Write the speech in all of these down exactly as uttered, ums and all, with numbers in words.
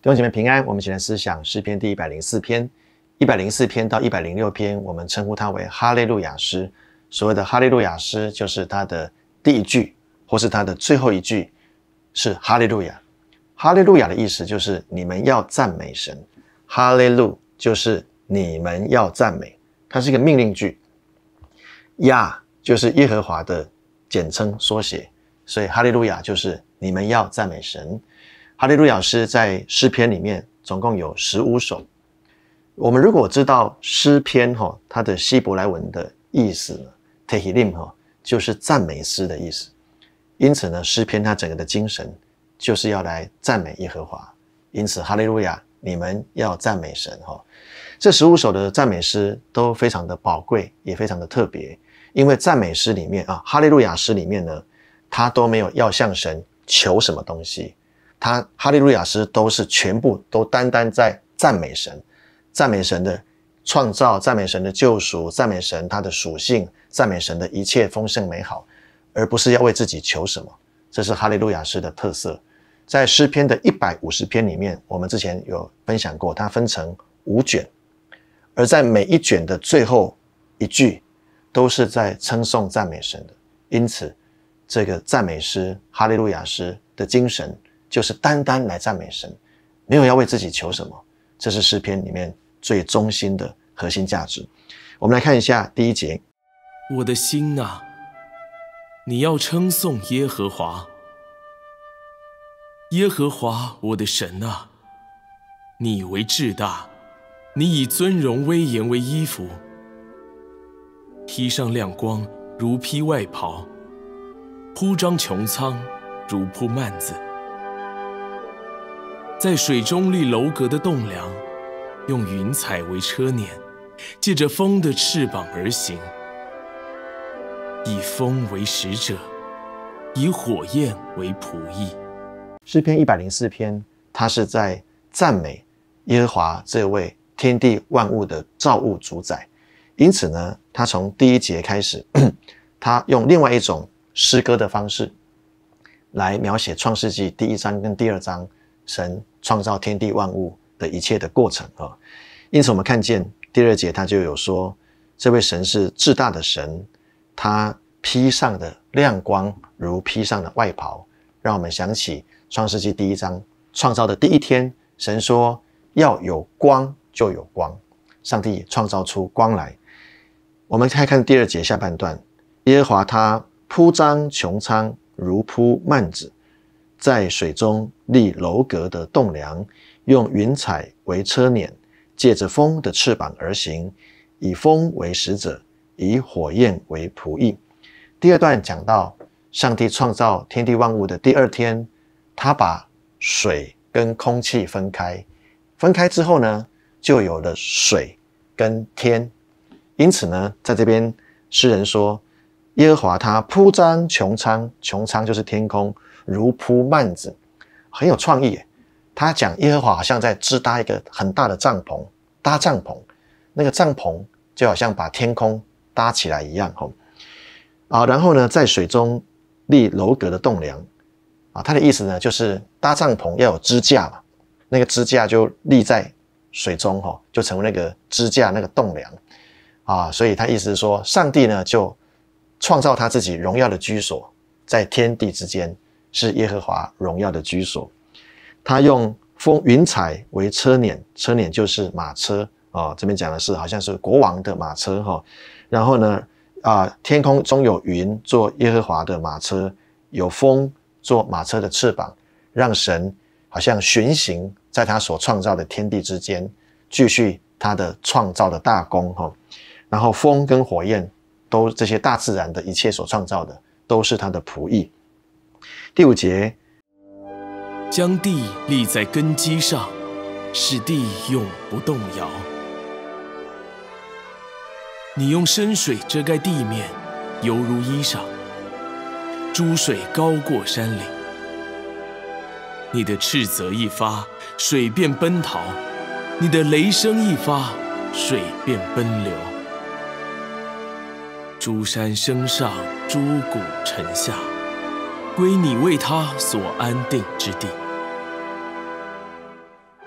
弟兄姐妹平安，我们一起来思想诗篇第一百零四篇。一百零四篇到一百零六篇，我们称呼它为哈利路亚诗。所谓的哈利路亚诗，就是它的第一句或是它的最后一句是哈利路亚。哈利路亚的意思就是你们要赞美神，哈利路就是你们要赞美，它是一个命令句。亚就是耶和华的简称缩写，所以哈利路亚就是你们要赞美神。哈利路亚诗在诗篇里面总共有十五首。我们如果知道诗篇、哦、它的希伯来文的意思 Tehillim、哦、就是赞美诗的意思，因此呢，诗篇它整个的精神就是要来赞美耶和华，因此哈利路亚你们要赞美神、哦、这十五首的赞美诗都非常的宝贵，也非常的特别，因为赞美诗里面啊，哈利路亚诗里面呢，它都没有要向神求什么东西，它哈利路亚诗都是全部都单单在赞美神，赞美神的创造，赞美神的救赎，赞美神他的属性，赞美神的一切丰盛美好，而不是要为自己求什么。这是哈利路亚诗的特色。在诗篇的一百五十篇里面，我们之前有分享过，它分成五卷，而在每一卷的最后一句都是在称颂赞美神的，因此这个赞美诗哈利路亚诗的精神就是单单来赞美神，没有要为自己求什么，这是诗篇里面最中心的核心价值。我们来看一下第一节。 我的心啊，你要称颂耶和华，耶和华我的神啊，你为至大，你以尊荣威严为衣服，披上亮光如披外袍，铺张穹苍如铺幔子，在水中立楼阁的栋梁，用云彩为车辇，借着风的翅膀而行，以风为使者，以火焰为仆役。 诗篇一百零四篇，它是在赞美耶和华这位天地万物的造物主宰，因此呢，他从第一节开始，他用另外一种诗歌的方式来描写创世纪第一章跟第二章神创造天地万物的一切的过程、哦、因此我们看见第二节他就有说，这位神是至大的神，他披上的亮光如披上的外袍，让我们想起创世纪第一章创造的第一天，神说要有光就有光，上帝创造出光来。我们再看第二节下半段，耶和华他铺张穹苍如铺幔子，在水中立楼阁的栋梁，用云彩为车辇，借着风的翅膀而行，以风为使者，以火焰为仆役。第二段讲到上帝创造天地万物的第二天，他把水跟空气分开，分开之后呢，就有了水跟天。因此呢，在这边诗人说，耶和华他铺张穹苍，穹苍就是天空，如铺幔子，很有创意耶。他讲耶和华好像在支搭一个很大的帐篷，搭帐篷，那个帐篷就好像把天空搭起来一样、哦啊、然后呢，在水中立楼阁的栋梁、啊、他的意思呢，就是搭帐篷要有支架嘛，那个支架就立在水中、哦、就成为那个支架，那个栋梁啊，所以他意思是说，上帝呢就创造他自己荣耀的居所，在天地之间是耶和华荣耀的居所。他用风云彩为车辇，车辇就是马车、哦、这边讲的是好像是国王的马车、哦、然后呢、啊、天空中有云做耶和华的马车，有风做马车的翅膀，让神好像巡行在他所创造的天地之间，继续他的创造的大功、哦、然后风跟火焰都这些大自然的一切所创造的都是他的仆役。第五节， 将地立在根基上，使地永不动摇。你用深水遮盖地面，犹如衣裳，诸水高过山岭。你的斥责一发，水便奔逃；你的雷声一发，水便奔流。诸山升上，诸谷沉下，归你为他所安定之地。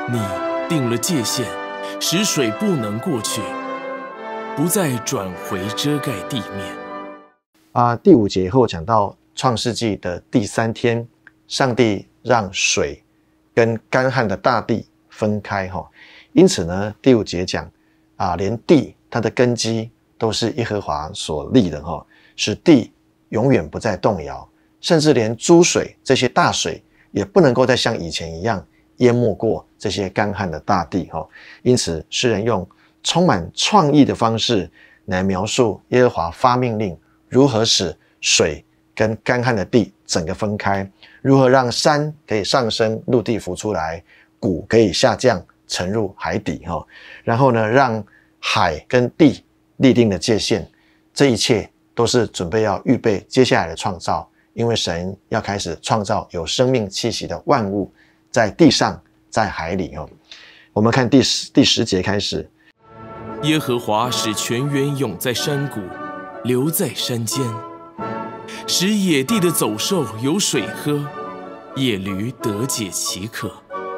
你定了界限，使水不能过去，不再转回遮盖地面。 啊，第五节以后讲到创世纪的第三天，上帝让水跟干旱的大地分开哈。因此呢，第五节讲啊，连地它的根基都是耶和华所立的哈，使地永远不再动摇，甚至连诸水这些大水也不能够再像以前一样淹没过这些干旱的大地哈。因此，诗人用充满创意的方式来描述耶和华发命令如何使水跟干旱的地整个分开，如何让山可以上升，陆地浮出来，谷可以下降，沉入海底哈。然后呢，让海跟地立定的界限，这一切都是准备要预备接下来的创造，因为神要开始创造有生命气息的万物，在地上，在海里哦。我们看第十第十节开始， 耶和华使泉源涌在山谷，流在山间，使野地的走兽有水喝，野驴得解其渴。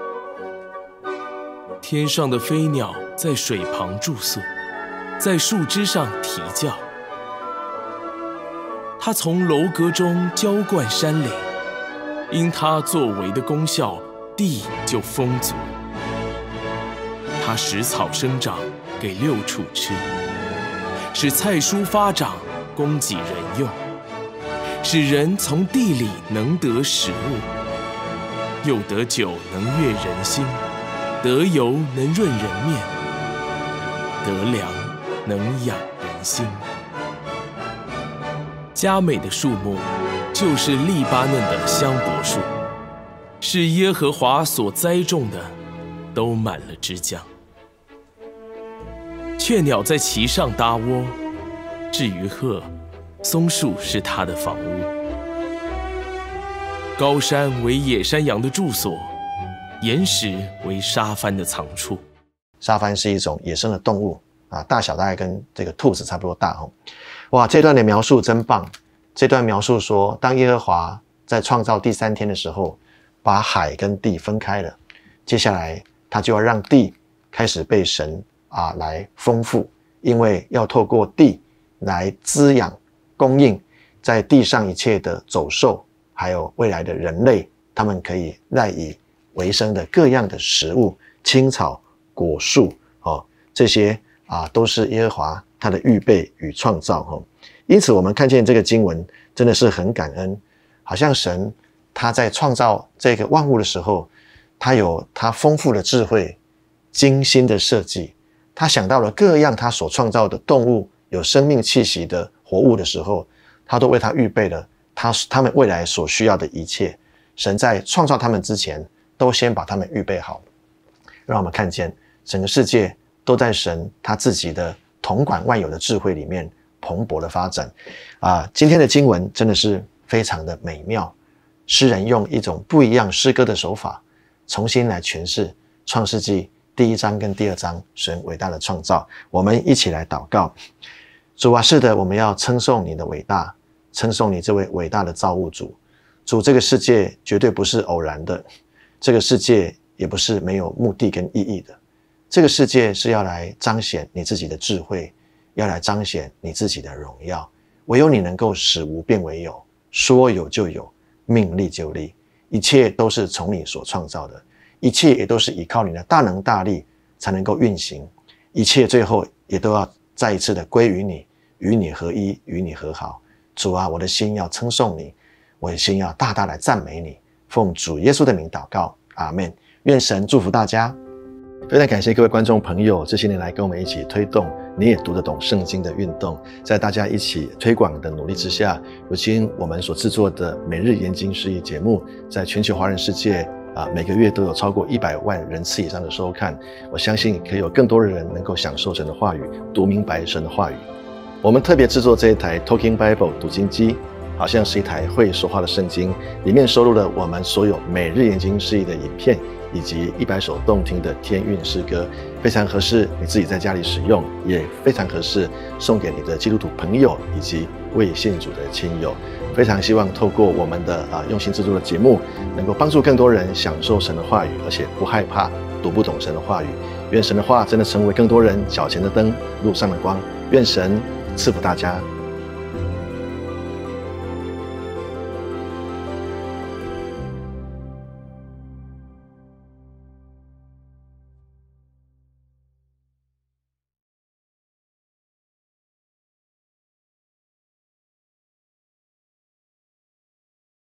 天上的飞鸟在水旁住宿，在树枝上啼叫。他从楼阁中浇灌山岭，因他作为的功效，地就丰足。他使草生长，给六畜吃，使菜蔬发长，供给人用，使人从地里能得食物，又得酒能悦人心，得油能润人面，得粮能养人心。佳美的树木就是利巴嫩的香柏树，是耶和华所栽种的，都满了枝浆。雀鸟在其上搭窝，至于鹤，松树是它的房屋。高山为野山羊的住所，岩石为沙番的藏处。 沙番是一种野生的动物啊，大小大概跟这个兔子差不多大哦。哇，这段的描述真棒！这段描述说，当耶和华在创造第三天的时候，把海跟地分开了，接下来他就要让地开始被神啊来丰富，因为要透过地来滋养、供应在地上一切的走兽，还有未来的人类，他们可以赖以为生的各样的食物，青草、果树，哦，这些啊都是耶和华他的预备与创造，哦。因此，我们看见这个经文真的是很感恩，好像神他在创造这个万物的时候，他有他丰富的智慧、精心的设计，他想到了各样他所创造的动物有生命气息的活物的时候，他都为他预备了他他们未来所需要的一切。神在创造他们之前，都先把他们预备好，让我们看见整个世界都在神他自己的统管万有的智慧里面蓬勃的发展啊！今天的经文真的是非常的美妙，诗人用一种不一样诗歌的手法，重新来诠释创世纪第一章跟第二章神伟大的创造。我们一起来祷告。主啊，是的，我们要称颂你的伟大，称颂你这位伟大的造物主。主，这个世界绝对不是偶然的，这个世界也不是没有目的跟意义的，这个世界是要来彰显你自己的智慧，要来彰显你自己的荣耀。唯有你能够使无变为有，说有就有，命立就立，一切都是从你所创造的，一切也都是依靠你的大能大力才能够运行，一切最后也都要再一次的归于你，与你合一，与你和好。主啊，我的心要称颂你，我的心要大大来赞美你，奉主耶稣的名祷告，阿们。愿神祝福大家。非常感谢各位观众朋友这些年来跟我们一起推动你也读得懂圣经的运动，在大家一起推广的努力之下，如今我们所制作的每日研经释义节目在全球华人世界啊，每个月都有超过一百万人次以上的收看。我相信可以有更多的人能够享受神的话语，读明白神的话语。我们特别制作这一台 Talking Bible 读经机，好像是一台会说话的圣经，里面收录了我们所有每日研经释义的影片，以及一百首动听的天韵诗歌，非常合适你自己在家里使用，也非常合适送给你的基督徒朋友以及未信主的亲友。非常希望透过我们的啊用心制作的节目，能够帮助更多人享受神的话语，而且不害怕读不懂神的话语。愿神的话真的成为更多人脚前的灯，路上的光。愿神赐福大家。